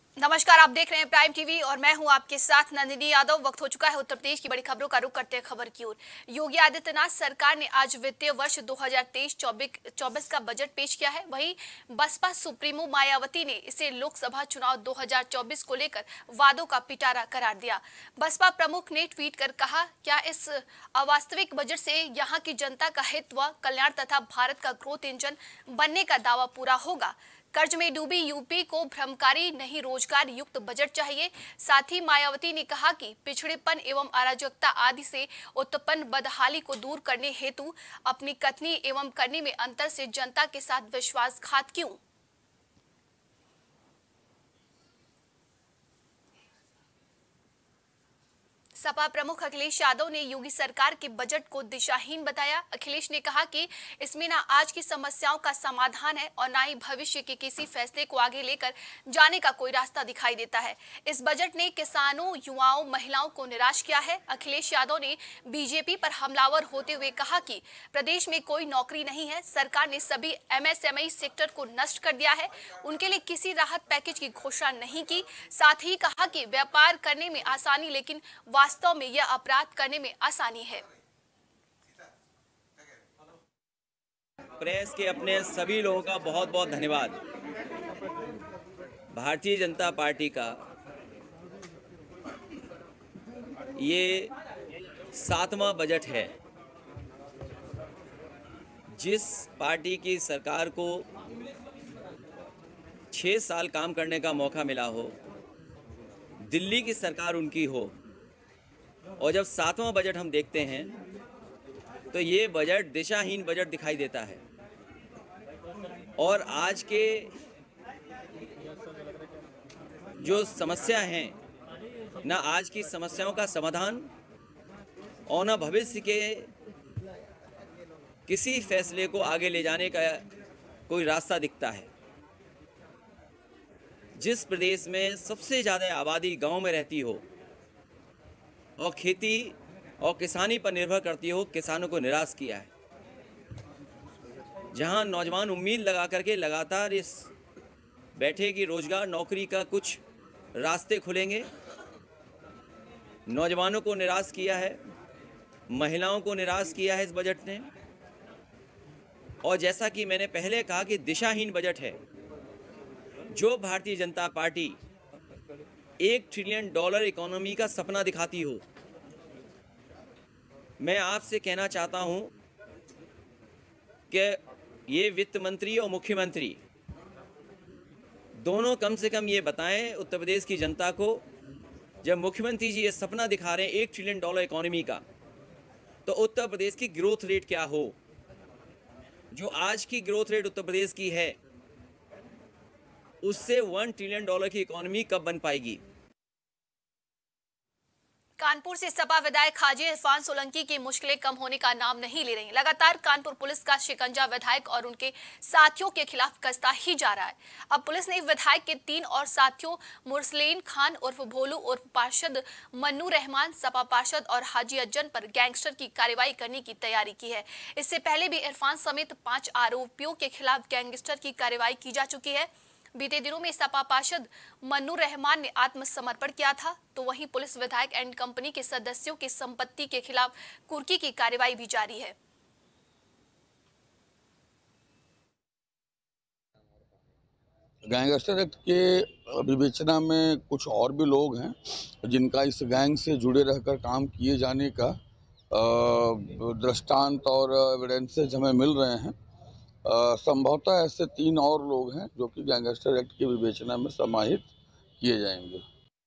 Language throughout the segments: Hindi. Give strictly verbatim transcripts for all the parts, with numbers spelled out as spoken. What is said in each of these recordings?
नमस्कार, आप देख रहे हैं प्राइम टीवी और मैं हूं आपके साथ नंदिनी यादव। वक्त हो चुका है उत्तर प्रदेश की बड़ी खबरों का रुख करते हैं खबर की ओर। योगी आदित्यनाथ सरकार ने आज वित्तीय वर्ष दो हज़ार तेईस चौबीस का बजट पेश किया है। वहीं बसपा सुप्रीमो मायावती ने इसे लोकसभा चुनाव दो हज़ार चौबीस को लेकर वादों का पिटारा करार दिया। बसपा प्रमुख ने ट्वीट कर कहा, क्या इस अवास्तविक बजट से यहाँ की जनता का हित व कल्याण तथा भारत का ग्रोथ इंजन बनने का दावा पूरा होगा? कर्ज में डूबी यूपी को भ्रमकारी नहीं रोजगार युक्त बजट चाहिए। साथ ही मायावती ने कहा कि पिछड़ेपन एवं अराजकता आदि से उत्पन्न बदहाली को दूर करने हेतु अपनी कथनी एवं करनी में अंतर से जनता के साथ विश्वासघात क्यों? सपा प्रमुख अखिलेश यादव ने योगी सरकार के बजट को दिशाहीन बताया। अखिलेश ने कहा कि इसमें ना आज की समस्याओं का समाधान है और ना ही भविष्य के किसी फैसले को आगे लेकर जाने का कोई रास्ता दिखाई देता है। इस बजट ने किसानों, युवाओं, महिलाओं को निराश किया है। अखिलेश यादव ने बीजेपी पर हमलावर होते हुए कहा कि प्रदेश में कोई नौकरी नहीं है, सरकार ने सभी एमएसएमई सेक्टर को नष्ट कर दिया है, उनके लिए किसी राहत पैकेज की घोषणा नहीं की। साथ ही कहा कि व्यापार करने में आसानी, लेकिन वास्तव में यह अपराध करने में आसानी है। प्रेस के अपने सभी लोगों का बहुत बहुत धन्यवाद। भारतीय जनता पार्टी का ये सातवां बजट है। जिस पार्टी की सरकार को छः साल काम करने का मौका मिला हो, दिल्ली की सरकार उनकी हो, और जब सातवां बजट हम देखते हैं तो ये बजट दिशाहीन बजट दिखाई देता है। और आज के जो समस्या हैं, ना आज की समस्याओं का समाधान और ना भविष्य के किसी फैसले को आगे ले जाने का कोई रास्ता दिखता है। जिस प्रदेश में सबसे ज़्यादा आबादी गांव में रहती हो और खेती और किसानी पर निर्भर करती हो, किसानों को निराश किया है। जहां नौजवान उम्मीद लगा करके लगातार इस बैठे कि रोजगार नौकरी का कुछ रास्ते खुलेंगे, नौजवानों को निराश किया है, महिलाओं को निराश किया है इस बजट ने। और जैसा कि मैंने पहले कहा कि दिशाहीन बजट है। जो भारतीय जनता पार्टी एक ट्रिलियन डॉलर इकोनॉमी का सपना दिखाती हो, मैं आपसे कहना चाहता हूं कि ये वित्त मंत्री और मुख्यमंत्री दोनों कम से कम ये बताएं उत्तर प्रदेश की जनता को, जब मुख्यमंत्री जी ये सपना दिखा रहे हैं एक ट्रिलियन डॉलर इकोनॉमी का, तो उत्तर प्रदेश की ग्रोथ रेट क्या हो। जो आज की ग्रोथ रेट उत्तर प्रदेश की है, उससे वन ट्रिलियन डॉलर की इकोनॉमी कब बन पाएगी। कानपुर से सपा विधायक हाजी इरफान सोलंकी की मुश्किलें कम होने का नाम नहीं ले रही। लगातार कानपुर पुलिस का शिकंजा विधायक और उनके साथियों के खिलाफ कसता ही जा रहा है। अब पुलिस ने विधायक के तीन और साथियों मुरसलीन खान उर्फ भोलू उर्फ पार्षद मन्नू रहमान, सपा पार्षद और हाजी अज्जन पर गैंगस्टर की कार्रवाई करने की तैयारी की है। इससे पहले भी इरफान समेत पांच आरोपियों के खिलाफ गैंगस्टर की कार्रवाई की जा चुकी है। बीते दिनों में सपा पार्षद मन्नू रहमान ने आत्मसमर्पण किया था, तो वहीं पुलिस विधायक एंड कंपनी के सदस्यों की संपत्ति के खिलाफ कुर्की की कार्रवाई भी जारी है। गैंगस्टर एक्ट के विवेचना में कुछ और भी लोग हैं जिनका इस गैंग से जुड़े रहकर काम किए जाने का दृष्टांत और एविडेंसेज हमें मिल रहे हैं। संभवतः ऐसे तीन और लोग हैं जो कि गैंगस्टर एक्ट की विवेचना में समाहित किए जाएंगे।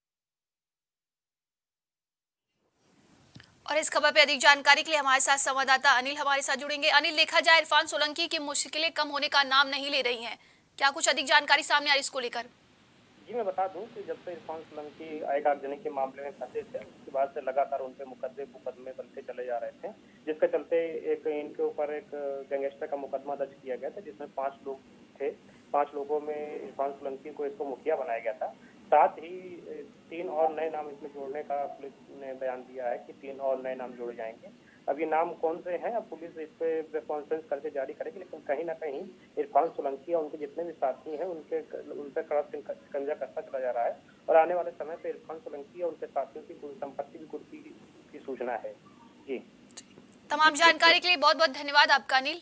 और इस खबर पे अधिक जानकारी के लिए हमारे साथ संवाददाता अनिल हमारे साथ जुड़ेंगे। अनिल, देखा जाए इरफान सोलंकी की मुश्किलें कम होने का नाम नहीं ले रही हैं, क्या कुछ अधिक जानकारी सामने आ रही इसको लेकर? जी, मैं बता दूं कि जब से इरफान सोलंकी आयकारजनी के मामले में फंसे थे, उसके बाद से लगातार उन पे मुकदमे मुकदमे बनते चले जा रहे थे, जिसके चलते एक इनके ऊपर एक गैंगस्टर का मुकदमा दर्ज किया गया था, जिसमें पांच लोग थे। पांच लोगों में इरफान सोलंकी को इसको मुखिया बनाया गया था। साथ ही तीन और नए नाम इसमें जोड़ने का पुलिस ने बयान दिया है कि तीन और नए नाम जोड़े जाएंगे। अभी नाम कौन से हैं अब पुलिस इस पे कॉन्फ्रेंस करके जारी करेगी, लेकिन कहीं ना कहीं इरफान सोलंकी और उनके जितने भी साथी हैं उनके उन पर कड़ा शिकंजा कसता चला जा रहा है और आने वाले समय पे इरफान सोलंकी और उनके साथियों की कुल संपत्ति भी कुर्की की सूचना है। जी, तमाम जानकारी के लिए बहुत बहुत धन्यवाद आपका अनिल।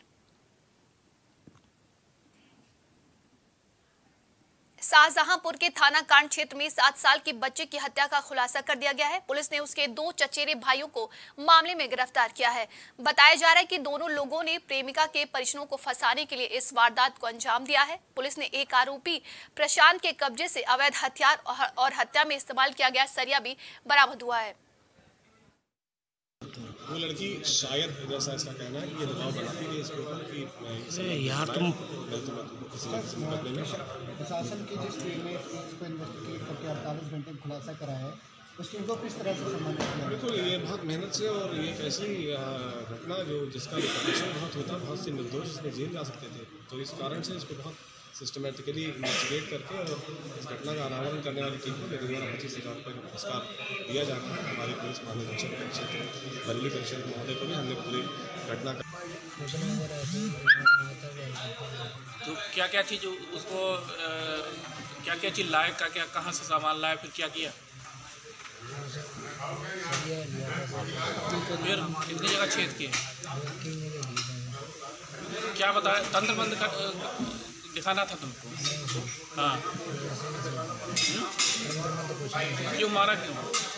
शाहजहांपुर के थाना कांड क्षेत्र में सात साल की बच्चे की हत्या का खुलासा कर दिया गया है। पुलिस ने उसके दो चचेरे भाइयों को मामले में गिरफ्तार किया है। बताया जा रहा है कि दोनों लोगों ने प्रेमिका के परिजनों को फंसाने के लिए इस वारदात को अंजाम दिया है। पुलिस ने एक आरोपी प्रशांत के कब्जे से अवैध हथियार और हत्या में इस्तेमाल किया गया सरिया भी बरामद हुआ है। वो लड़की शायद जैसा इसका कहना है कि ये दबाव बनाती है इसके ऊपर कि मैं यार तुम नहीं तो मैं तुमको किसी न किसी मुकदमे में प्रशासन की जिस टीम ने इसको इन्वेस्टिगेट करके अड़तालीस घंटे में खुलासा करा है उस टीम को किस तरह से सम्मानित किया? बिल्कुल, ये बहुत मेहनत से और ये एक ऐसी घटना जो जिसका रिकॉर्डेशन बहुत होता है, बहुत से निर्दोष इसमें जेल जा सकते थे, तो इस कारण से इसको बहुत सिस्टमेटिकली इन्वेस्टिगेट करके और इस घटना का अनावरण करने वाली टीम को मेरे द्वारा पच्चीस हज़ार रुपये का पुरस्कार दिया जा रहा है। हमारे पुलिस महानिरीक्षक परिषद बरेली परिषद महोदय को भी हमने पूरी घटना का तो क्या क्या चीज़ उसको क्या क्या चीज़ लाए, क्या क्या कहाँ से सामान लाए, फिर क्या किया, फिर कितनी जगह छेद किए, क्या बताया, तंत्र बंद कर दिखाना था तुमको? हाँ, क्यों मारा, क्यों?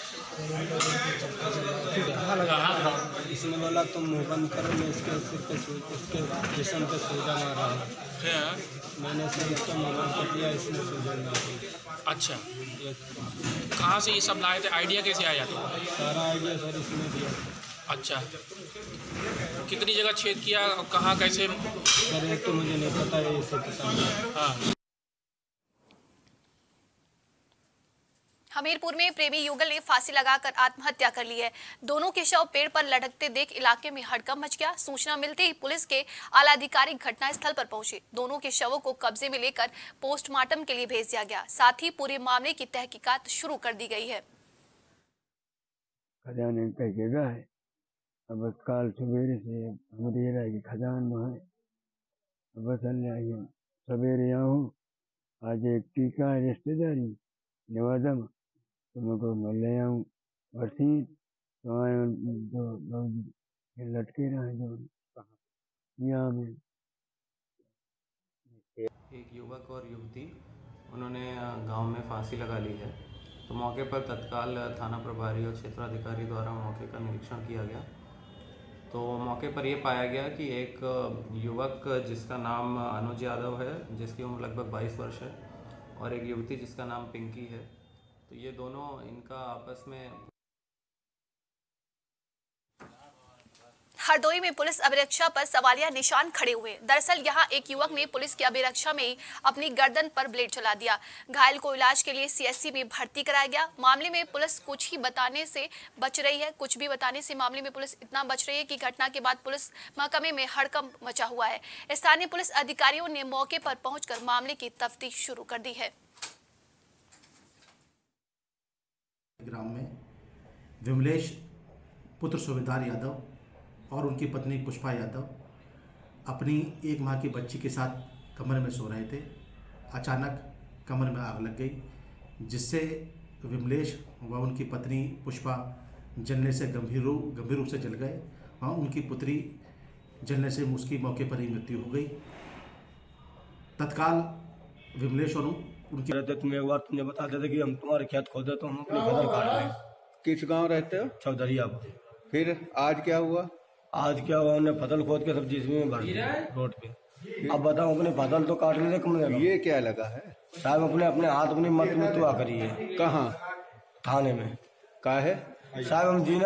इसमें बोला तुम मुँह बंद करो, मैं इसके सिर पे इसके जिस्म पे सूजा मार रहा हूँ। मैंने सिर्फ इसका मुँह बंद कर दिया, इसने सूजा मार। अच्छा, कहाँ से ये सब लाए थे, आइडिया कैसे आया था? सारा आइडिया सर इसने दिया। अच्छा, कितनी जगह छेद किया और कहाँ कैसे? सर एक तो मुझे नहीं पता है, इसे पता नहीं। हाँ, हमीरपुर में प्रेमी युगल ने फांसी लगाकर आत्महत्या कर ली है। दोनों के शव पेड़ पर लटकते देख इलाके में हड़कंप मच गया। सूचना मिलते ही पुलिस के आला अधिकारी घटनास्थल पर पहुंचे। दोनों के शवों को कब्जे में लेकर पोस्टमार्टम के लिए भेज दिया गया। साथ ही पूरे मामले की तहकीकात शुरू कर दी गई है। खजाने का जगह है, अब काल सवेरे से हम दे रहा है कि खजान में है, बस अल्लाह सवेरे आऊँ। आज एक टीका है रिश्तेदारी नवादा में, तो मैं को मैं ले आऊँ बरसीन, तो आए जो लोग लटके रहे जो यहाँ में। एक युवक और युवती उन्होंने गांव में फांसी लगा ली है, तो मौके पर तत्काल थाना प्रभारी और क्षेत्राधिकारी द्वारा मौके का निरीक्षण किया गया। तो मौके पर ये पाया गया कि एक युवक जिसका नाम अनुज यादव है, जिसकी उम्र लगभग बाईस वर्ष है, और एक युवती जिसका नाम पिंकी है, तो ये दोनों इनका आपस में। हरदोई में पुलिस अभिरक्षा पर सवालिया निशान खड़े हुए। दरअसल यहां एक युवक ने पुलिस की अभिरक्षा में ही अपनी गर्दन पर ब्लेड चला दिया। घायल को इलाज के लिए सीएससी में भर्ती कराया गया। मामले में पुलिस कुछ ही बताने से बच रही है कुछ भी बताने से मामले में पुलिस इतना बच रही है कि घटना के बाद पुलिस महकमे में हड़कंप मचा हुआ है। स्थानीय पुलिस अधिकारियों ने मौके पर पहुंचकर मामले की तफ्तीश शुरू कर दी है। ग्राम में विमलेश पुत्र सुबेदार यादव और उनकी पत्नी पुष्पा यादव अपनी एक माह की बच्ची के साथ कमरे में सो रहे थे। अचानक कमरे में आग लग गई, जिससे विमलेश व उनकी पत्नी पुष्पा जलने से गंभीर रूप गंभीर रूप से जल गए और उनकी पुत्री जलने से उसकी मौके पर ही मृत्यु हो गई। तत्काल विमलेश और उनकी रहते तुम एक बार तुमने बता देते कि हम तुम्हारे खेत खोदे तो हम अपनी फसल काट लें। किस गांव रहते हो? चौधरिया पर। फिर आज क्या हुआ? आज क्या हुआ, उन्हें फसल खोद के सब जिसमें में भर दिया रोड पे। अब बताओ, अपने फसल तो काट लेते कम लगा। ये क्या लगा है साहब? अपने अपने हाथ अपनी मत में तो आ करी है। कहाँ? थाने में। का है साहब? हम जीना।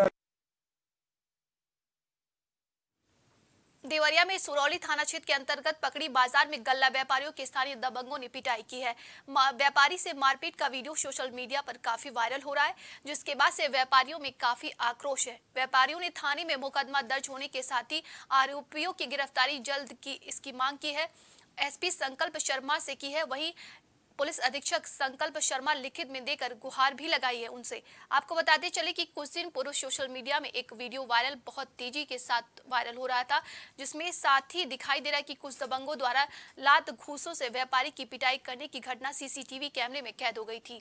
देवरिया में सुरौली थाना क्षेत्र के अंतर्गत पकड़ी बाजार में गल्ला व्यापारियों के स्थानीय दबंगों ने पिटाई की है। व्यापारी से मारपीट का वीडियो सोशल मीडिया पर काफी वायरल हो रहा है, जिसके बाद से व्यापारियों में काफी आक्रोश है। व्यापारियों ने थाने में मुकदमा दर्ज होने के साथ ही आरोपियों की गिरफ्तारी जल्द की इसकी मांग की है। एसपी संकल्प शर्मा से की है। वहीं पुलिस अधीक्षक संकल्प शर्मा लिखित में देकर गुहार भी लगाई है उनसे। आपको बताते चले कि कुछ दिन पूर्व सोशल मीडिया में एक वीडियो वायरल बहुत तेजी के साथ वायरल हो रहा था, जिसमें साथ ही दिखाई दे रहा है कि कुछ दबंगों द्वारा लात घूसों से व्यापारी की पिटाई करने की घटना सीसीटीवी कैमरे में कैद हो गई थी।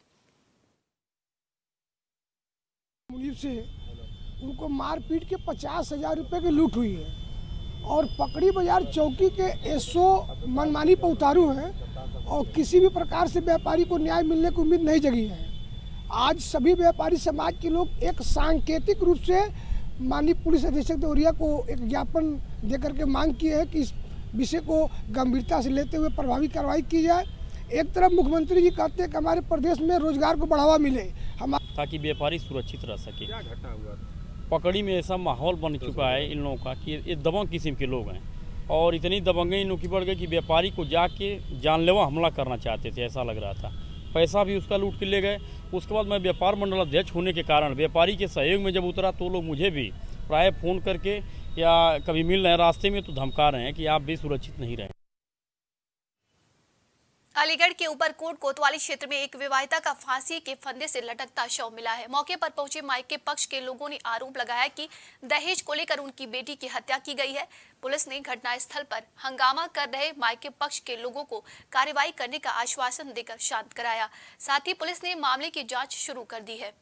मुनीर से उनको मार पीट के पचास हजार रुपये की लूट हुई है और पकड़ी बाजार चौकी के एसओ मनमानी पर उतारू हैं और किसी भी प्रकार से व्यापारी को न्याय मिलने की उम्मीद नहीं जगी है। आज सभी व्यापारी समाज के लोग एक सांकेतिक रूप से माननीय पुलिस अधीक्षक देवरिया को एक ज्ञापन देकर के मांग की है कि इस विषय को गंभीरता से लेते हुए प्रभावी कार्रवाई की जाए। एक तरफ मुख्यमंत्री जी कहते हैं कि हमारे प्रदेश में रोजगार को बढ़ावा मिले, हम ताकि व्यापारी सुरक्षित रह सके। क्या घटना हुआ? पकड़ी में ऐसा माहौल बन चुका है इन लोगों का कि ये दबंग किस्म के लोग हैं और इतनी दबंगई इन लोगों की बढ़ गई कि व्यापारी को जाके जानलेवा हमला करना चाहते थे, ऐसा लग रहा था। पैसा भी उसका लूट के ले गए। उसके बाद मैं व्यापार मंडल अध्यक्ष होने के कारण व्यापारी के सहयोग में जब उतरा तो लोग मुझे भी प्राय फ़ोन करके या कभी मिल रहे हैं रास्ते में तो धमका रहे हैं कि आप भी सुरक्षित नहीं रहें। अलीगढ़ के ऊपरकोट कोतवाली क्षेत्र में एक विवाहिता का फांसी के फंदे से लटकता शव मिला है। मौके पर पहुंचे मायके पक्ष के लोगों ने आरोप लगाया कि दहेज को लेकर उनकी बेटी की हत्या की गई है। पुलिस ने घटनास्थल पर हंगामा कर रहे मायके पक्ष के लोगों को कार्रवाई करने का आश्वासन देकर शांत कराया। साथ ही पुलिस ने मामले की जांच शुरू कर दी है।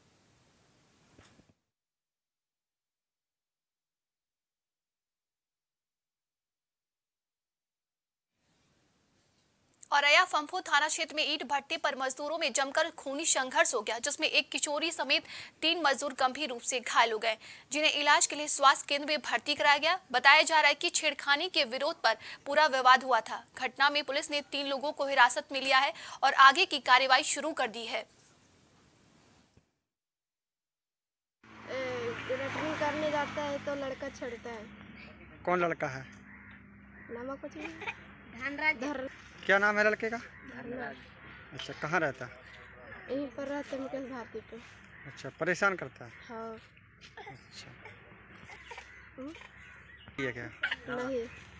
औरैया फंफो थाना क्षेत्र में ईंट भट्टे पर मजदूरों में जमकर खूनी संघर्ष हो गया, जिसमें एक किशोरी समेत तीन मजदूर गंभीर रूप से घायल हो गए, जिन्हें इलाज के लिए स्वास्थ्य केंद्र में भर्ती कराया गया। बताया जा रहा है कि छेड़खानी के विरोध पर पूरा विवाद हुआ था। घटना में पुलिस ने तीन लोगों को हिरासत में लिया है और आगे की कार्रवाई शुरू कर दी है। रटनी करने जाता है तो लड़का छड़ता है। कौन लड़का है? नाम कुछ नहीं। क्या नाम है लड़के का? अच्छा, कहाँ रहता है? यहीं पर रहता है, मुकेश भारती पे। अच्छा, परेशान करता है? हाँ। अच्छा, ये क्या? नहीं।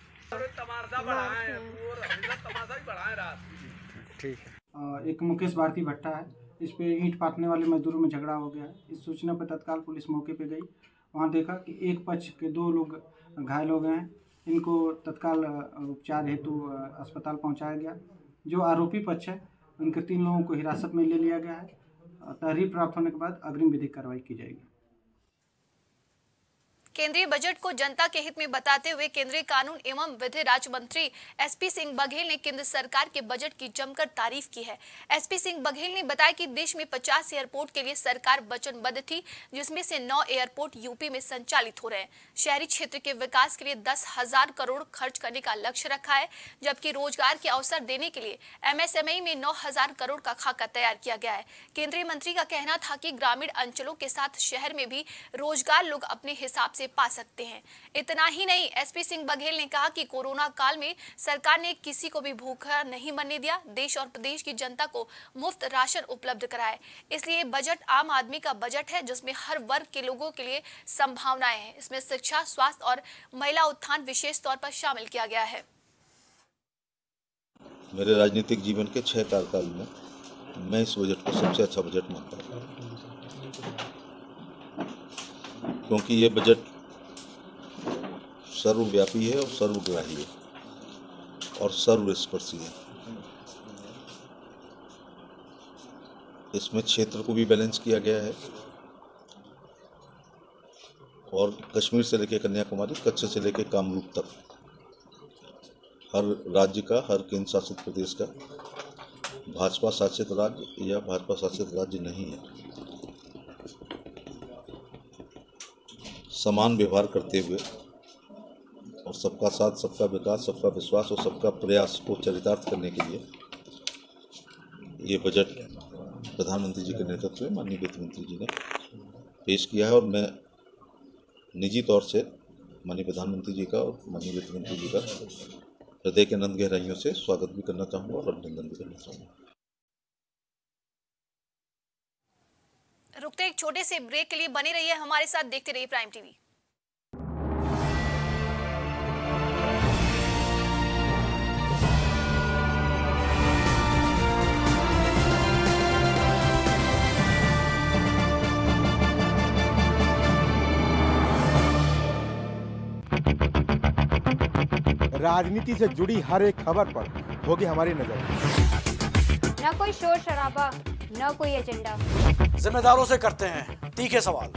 ठीक है। एक मुकेश भारती भट्टा है, इस पे ईंट पाटने वाले मजदूरों में झगड़ा हो गया है। इस सूचना पर तत्काल पुलिस मौके पे गई, वहाँ देखा कि एक पक्ष के दो लोग घायल हो गए हैं। इनको तत्काल उपचार हेतु अस्पताल पहुंचाया गया। जो आरोपी पक्ष है उनके तीन लोगों को हिरासत में ले लिया गया है। तहरीर प्राप्त होने के बाद अग्रिम विधिक कार्रवाई की जाएगी। केंद्रीय बजट को जनता के हित में बताते हुए केंद्रीय कानून एवं विधि राज्य मंत्री एसपी सिंह बघेल ने केंद्र सरकार के बजट की जमकर तारीफ की है। एसपी सिंह बघेल ने बताया कि देश में पचास एयरपोर्ट के लिए सरकार वचनबद्ध थी, जिसमें से नौ एयरपोर्ट यूपी में संचालित हो रहे हैं। शहरी क्षेत्र के विकास के लिए दस हजार करोड़ खर्च करने का लक्ष्य रखा है, जबकि रोजगार के अवसर देने के लिए एमएसएमई में नौ हजार करोड़ का खाका तैयार किया गया है। केंद्रीय मंत्री का कहना था कि ग्रामीण अंचलों के साथ शहर में भी रोजगार लोग अपने हिसाब से पा सकते हैं। इतना ही नहीं, एसपी सिंह बघेल ने कहा कि कोरोना काल में सरकार ने किसी को भी भूखा नहीं मरने दिया। देश और प्रदेश की जनता को मुफ्त राशन उपलब्ध कराए। इसलिए बजट आम आदमी का बजट है, जिसमें हर वर्ग के लोगों के लिए संभावनाएं हैं। इसमें शिक्षा, स्वास्थ्य और महिला उत्थान विशेष तौर पर शामिल किया गया है। मेरे राजनीतिक जीवन के छह कार्यकाल में मैं इस बजट को सबसे अच्छा बजट मानता हूँ, क्योंकि ये बजट सर्वव्यापी है और सर्वग्राही है और सर्वस्पर्शी है। इसमें क्षेत्र को भी बैलेंस किया गया है और कश्मीर से लेकर कन्याकुमारी, कच्छ से लेकर कामरूप तक हर राज्य का, हर केंद्र शासित प्रदेश का भाजपा शासित राज्य या भाजपा शासित राज्य नहीं है, समान व्यवहार करते हुए और सबका साथ, सबका विकास, सबका विश्वास और सबका प्रयास को चरितार्थ करने के लिए ये बजट प्रधानमंत्री जी के नेतृत्व में माननीय वित्त मंत्री जी ने पेश किया है और मैं निजी तौर से माननीय प्रधानमंत्री जी का और माननीय वित्त मंत्री जी का हृदय के अनंत गहराइयों से स्वागत भी करना चाहूँगा और अभिनंदन भी करना चाहूँगा। रुकते एक छोटे से ब्रेक के लिए बने रहिए हमारे साथ, देखते रहिए प्राइम टीवी। राजनीति से जुड़ी हर एक खबर पर होगी हमारी नजर। न कोई शोर शराबा, न कोई एजेंडा, जिम्मेदारों से करते हैं तीखे सवाल।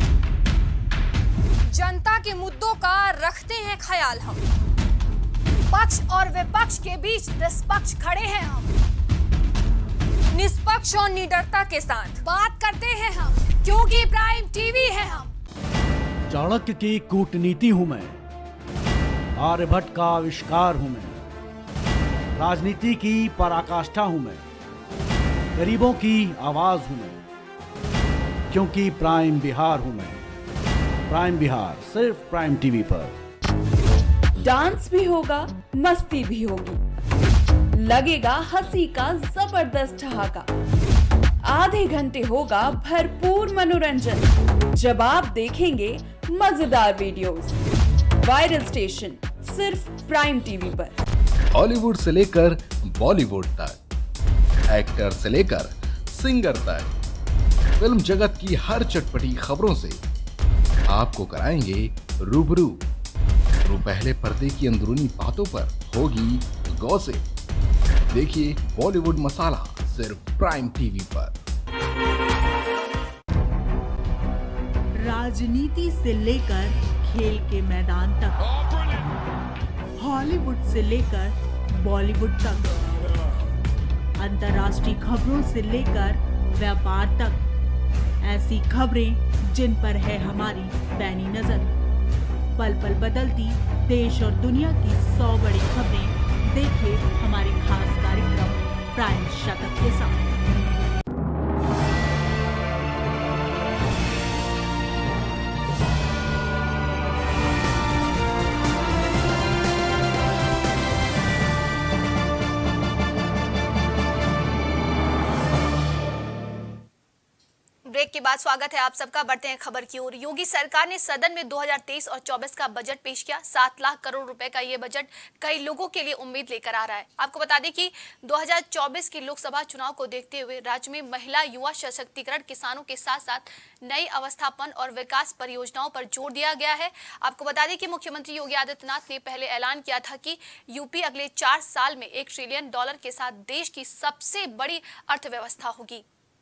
जनता के मुद्दों का रखते हैं ख्याल हम, पक्ष और विपक्ष के बीच निष्पक्ष खड़े हैं हम, निष्पक्ष और निडरता के साथ बात करते हैं हम, क्योंकि प्राइम टीवी है हम। चाणक्य की कूटनीति हूं मैं, आर्यभट्ट का आविष्कार हूं मैं, राजनीति की पराकाष्ठा हूं मैं, गरीबों की आवाज हूं मैं, क्योंकि प्राइम बिहार हूं मैं। प्राइम बिहार सिर्फ प्राइम टीवी पर। डांस भी होगा, मस्ती भी होगी, लगेगा हंसी का जबरदस्त ठहाका, आधे घंटे होगा भरपूर मनोरंजन जब आप देखेंगे मजेदार वीडियोस। वायरल स्टेशन सिर्फ प्राइम टीवी पर। हॉलीवुड से लेकर बॉलीवुड तक, एक्टर से लेकर सिंगर तक, फिल्म जगत की हर चटपटी खबरों से आपको कराएंगे रूबरू। तो पहले पर्दे की अंदरूनी बातों पर होगी गॉसिप। देखिए बॉलीवुड मसाला सिर्फ प्राइम टीवी पर। राजनीति से लेकर खेल के मैदान तक, हॉलीवुड से लेकर बॉलीवुड तक, अंतर्राष्ट्रीय खबरों से लेकर व्यापार तक, ऐसी खबरें जिन पर है हमारी पैनी नजर। पल पल बदलती देश और दुनिया की सौ बड़ी खबरें देखिए हमारे खास कार्यक्रम प्राइम शतक के साथ। ब्रेक के बाद स्वागत है आप सबका। बढ़ते हैं खबर की ओर। योगी सरकार ने सदन में दो हज़ार तेईस और चौबीस का बजट पेश किया। सात लाख करोड़ रुपए का ये बजट कई लोगों के लिए उम्मीद लेकर आ रहा है। आपको बता दें कि दो हज़ार चौबीस के लोकसभा चुनाव को देखते हुए राज्य में महिला, युवा सशक्तिकरण, किसानों के साथ साथ नई अवस्थापन और विकास परियोजनाओं पर जोर दिया गया है। आपको बता दें कि मुख्यमंत्री योगी आदित्यनाथ ने पहले ऐलान किया था कि यूपी अगले चार साल में एक ट्रिलियन डॉलर के साथ देश की सबसे बड़ी अर्थव्यवस्था होगी।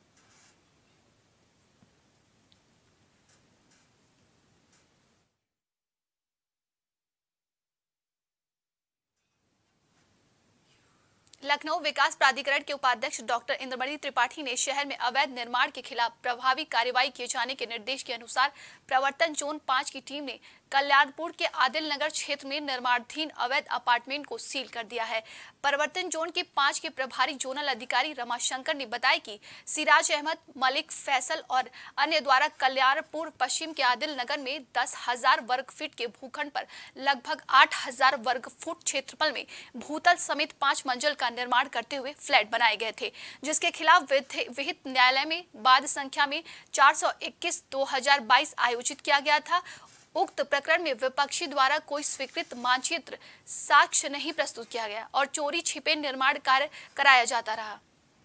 लखनऊ विकास प्राधिकरण के उपाध्यक्ष डॉक्टर इंद्रमणि त्रिपाठी ने शहर में अवैध निर्माण के खिलाफ प्रभावी कार्रवाई किए जाने के निर्देश के अनुसार प्रवर्तन जोन पाँच की टीम ने कल्याणपुर के आदिल नगर क्षेत्र में निर्माणाधीन अवैध अपार्टमेंट को सील कर दिया है। प्रवर्तन जोन के पाँच के प्रभारी जोनल अधिकारी रमाशंकर ने बताया कि सिराज अहमद, मलिक, फैसल और अन्य द्वारा कल्याणपुर पश्चिम के आदिल नगर में दस हजार वर्ग फीट के भूखंड पर लगभग आठ हजार वर्ग फुट क्षेत्रफल में भूतल समेत पांच मंजिल का निर्माण करते हुए फ्लैट बनाए गए थे, जिसके खिलाफ विहित न्यायालय में बाद संख्या में चार सौ इक्कीस दो हजार बाईस आयोजित किया गया था। उक्त प्रकरण में विपक्षी द्वारा कोई स्वीकृत मानचित्र साक्ष्य नहीं प्रस्तुत किया गया और चोरी छिपे निर्माण कार्य कराया जाता रहा।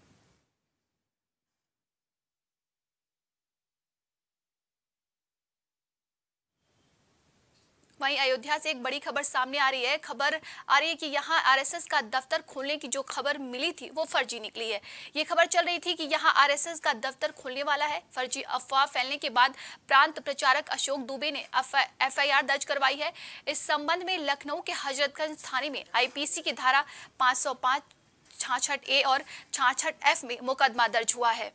वहीं अयोध्या से एक बड़ी खबर सामने आ रही है। खबर आ रही है कि यहां आरएसएस का दफ्तर खोलने की जो खबर मिली थी वो फर्जी निकली है। ये खबर चल रही थी कि यहां आरएसएस का दफ्तर खुलने वाला है। फर्जी अफवाह फैलने के बाद प्रांत प्रचारक अशोक दुबे ने एफआईआर दर्ज करवाई है। इस संबंध में लखनऊ के हजरतगंज थाने में आईपीसी की धारा पाँच सौ पाँच, छियासठ ए और छियासठ एफ में मुकदमा दर्ज हुआ है।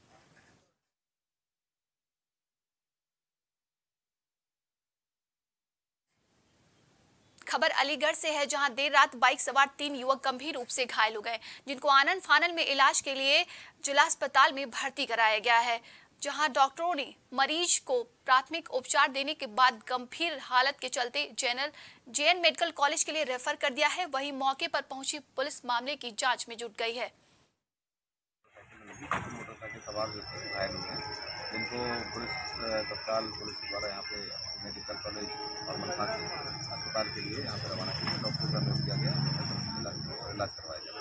खबर अलीगढ़ से है, जहां देर रात बाइक सवार तीन युवक गंभीर रूप से घायल हो गए, जिनको आनन फानन में इलाज के लिए जिला अस्पताल में भर्ती कराया गया है, जहां डॉक्टरों ने मरीज को प्राथमिक उपचार देने के बाद गंभीर हालत के चलते जेएनएल जेएन मेडिकल कॉलेज के लिए रेफर कर दिया है। वहीं मौके पर पहुंची पुलिस मामले की जांच में जुट गई है। मोटरसाइकिल सवार घायल हुए हैं, जिनको पुलिस तत्काल पुलिस द्वारा यहाँ पे मेडिकल कॉलेज और मलकान अस्पताल के लिए यहाँ पर रवाना किया। डॉक्टर का अनुरोध किया गया, इलाज करवाया गया।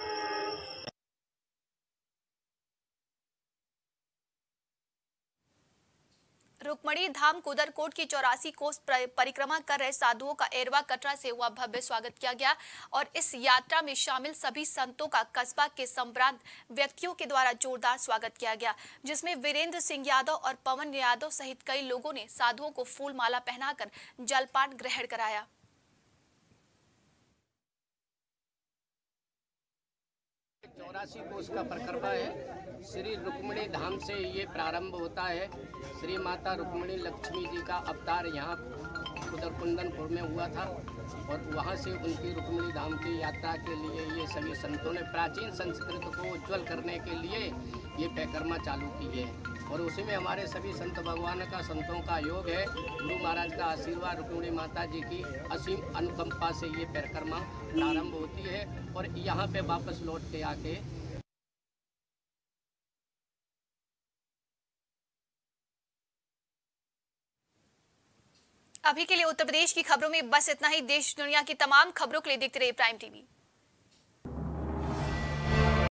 रुक्मणी धाम कुदरकोट की चौरासी कोस परिक्रमा कर रहे साधुओं का एरवा कटरा से हुआ भव्य स्वागत किया गया और इस यात्रा में शामिल सभी संतों का कस्बा के संभ्रांत व्यक्तियों के द्वारा जोरदार स्वागत किया गया, जिसमें वीरेंद्र सिंह यादव और पवन यादव सहित कई लोगों ने साधुओं को फूल माला पहनाकर जलपान ग्रहण कराया। चौरासी कोस का परिक्रमा है। श्री रुक्मिणी धाम से ये प्रारंभ होता है। श्री माता रुक्मिणी लक्ष्मी जी का अवतार यहाँ कुदरकुंदनपुर में हुआ था और वहाँ से उनकी रुक्मिणी धाम की यात्रा के लिए ये सभी संतों ने प्राचीन संस्कृति को उज्जवल करने के लिए ये परिक्रमा चालू की है और उसी में हमारे सभी संत भगवान का संतों का योग है। गुरु महाराज का आशीर्वाद, रुक्मिणी माता जी की असीम अनुकंपा से ये परिक्रमा प्रारंभ होती है और यहाँ पे वापस लौट के आके अभी के लिए उत्तर प्रदेश की खबरों में बस इतना ही। देश दुनिया की तमाम खबरों के लिए देखते रहिए प्राइम टीवी।